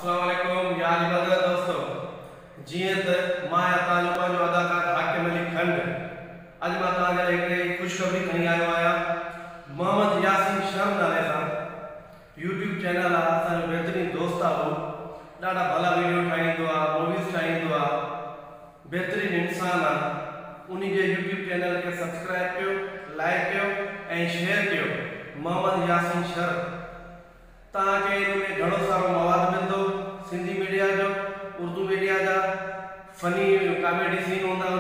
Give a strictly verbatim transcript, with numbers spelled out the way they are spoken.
अस्सलाम वालेकुम यार इबादत दोस्तों जीअं त मां तव्हांजो पंहिंजो अदाकार हाकिम अली खंड अॼु मां तव्हांजे लाइ हिकिड़ी ख़ुशख़बरी खणी आयो आहियां। मोहम्मद यासीन शर्म नाले सां यूट्यूब चैनल आहे, असांजो बहितरीनु दोस्त आहे। उहो ॾाढा भला वीडियो ठाहींदो आहे, मूवीज़ ठाहींदो आहे, बहितरीनु इंसानु आहे। उन जे यूट्यूब चैनल खे सब्सक्राइब कयो, लाइक कयो ऐं शेयर कयो। मोहम्मद यासीन शर्म तव्हांखे इन में घणो सारो मवाद मिलंदो, सिंधी मीडिया जो, उर्दू मीडिया जा, फनी कॉमेडी सीन हूंदा